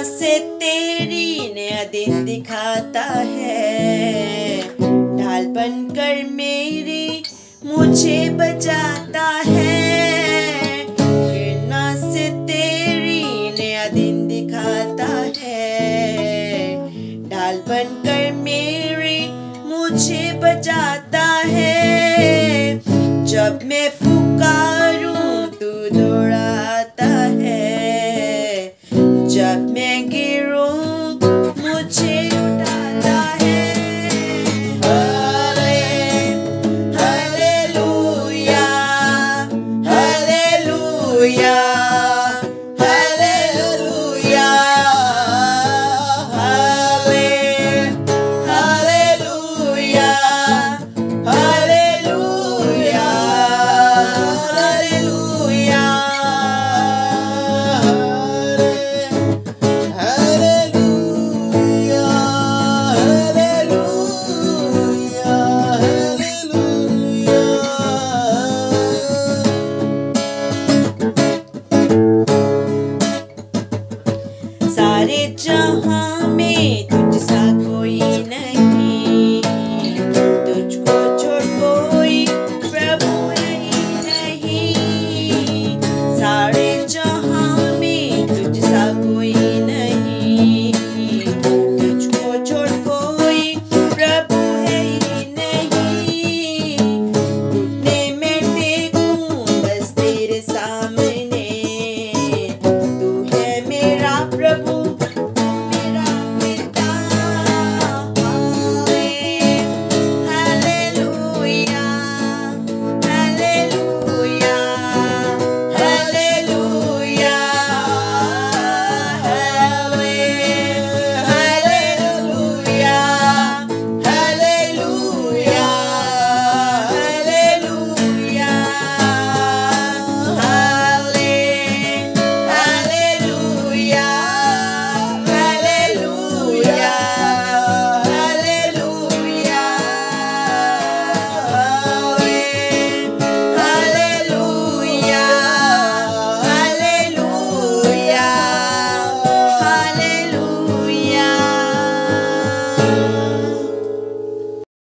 से तेरी नया दिन दिखाता है, ढाल बनकर मेरी मुझे बचाता है। प्रेरणा से तेरी नया दिन दिखाता है, ढाल बनकर मेरी मुझे बचाता है। जब मैं पुकारूं तू दौड़ाता है, जब मैं गिरूं मुझे उठाता है। Hallelujah, hallelujah, hallelujah, hallelujah, hallelujah, hallelujah, सारे जहां